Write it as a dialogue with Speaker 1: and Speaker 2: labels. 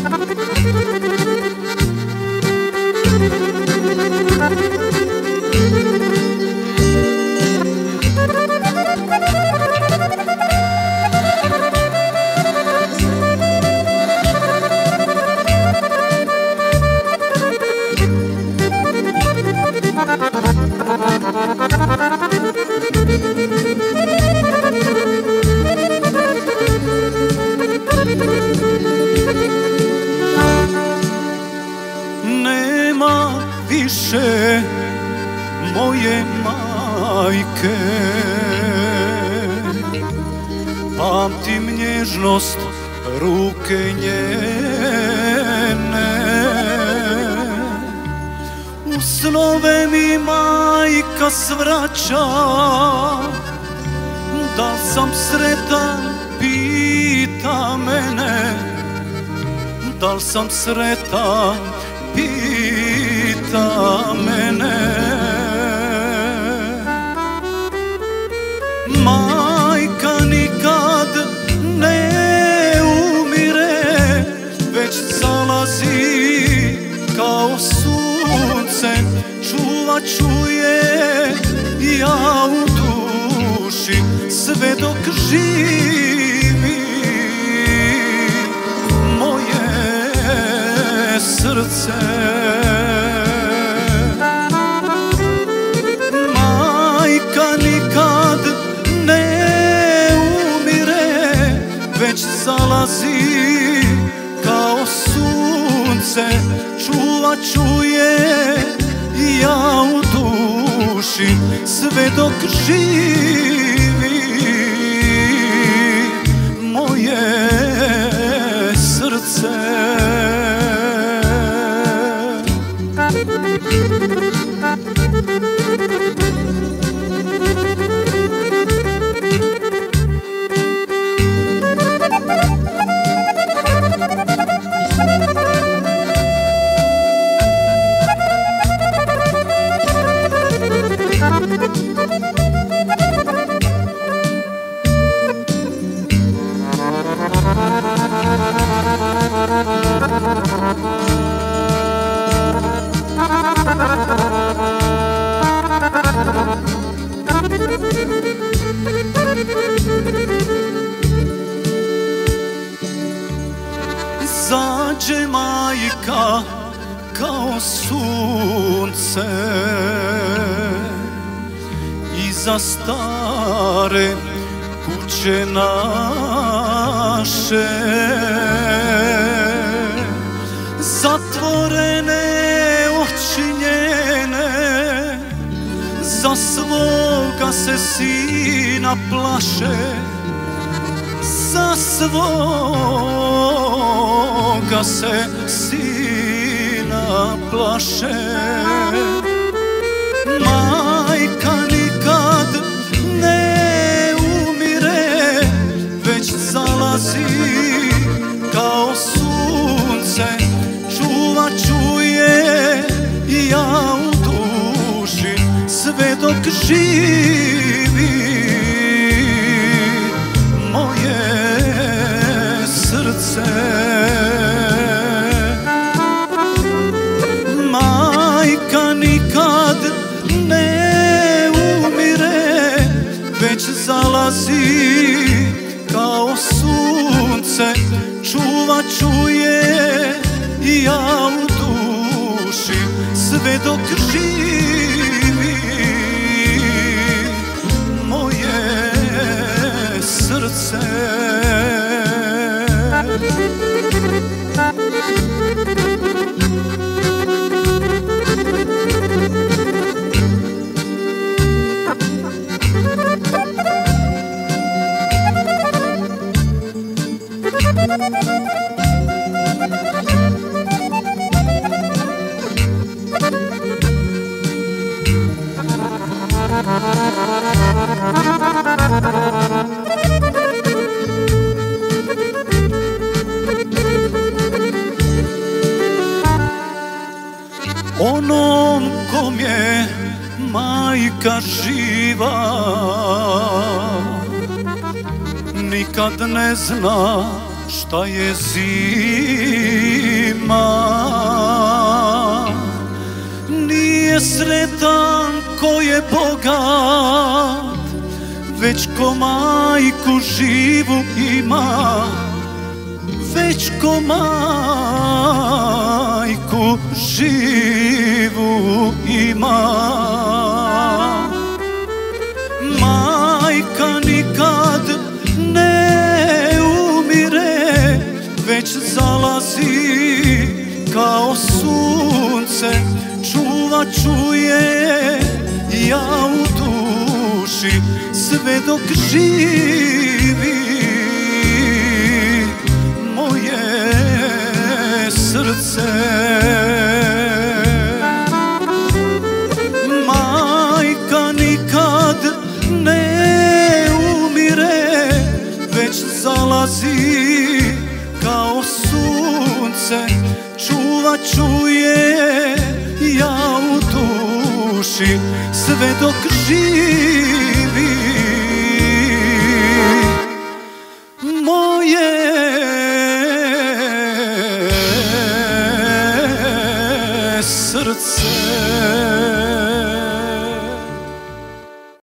Speaker 1: Nema više moje majke, pamtim nježnost ruke njene. U snove mi majka svraća, da li sam sretan, pita mene. Da li sam sretan, pita mene. Majka nikad ne umire, već zalazi kao sunce. Čuvat ću je ja u duši sve dok živi moje srce. Majka nikad ne umire, već zalazi kao sunce. Čuvat ću je ja u duši sve dok živi moje srce. Zađe majka kao sunce iza stare kuće naše. Zatvorene oči njene za svoga se sina plaše, za svoga se sina plaše. Majka nikad ne umire, već zalazi kao sunce. Čuvat ću je ja u duši sve dok živi moje srce. Majka nikad ne umire, već zalazi kao sunce. Čuvat ću je ja u duši sve dok živi moje srce. Onom kom je majka živa nikad ne zna šta je zima. Nije sretan ko je bogat, već ko majku živu ima, već ko majku živu ima. Majka nikad ne umire, već zalazi kao sunce, čuvat ću je ja u duši sve dok živi moje srce. Majka nikad ne umire, već zalazi kao sunce, čuvat ću je ja u duši sve dok živi moje srce.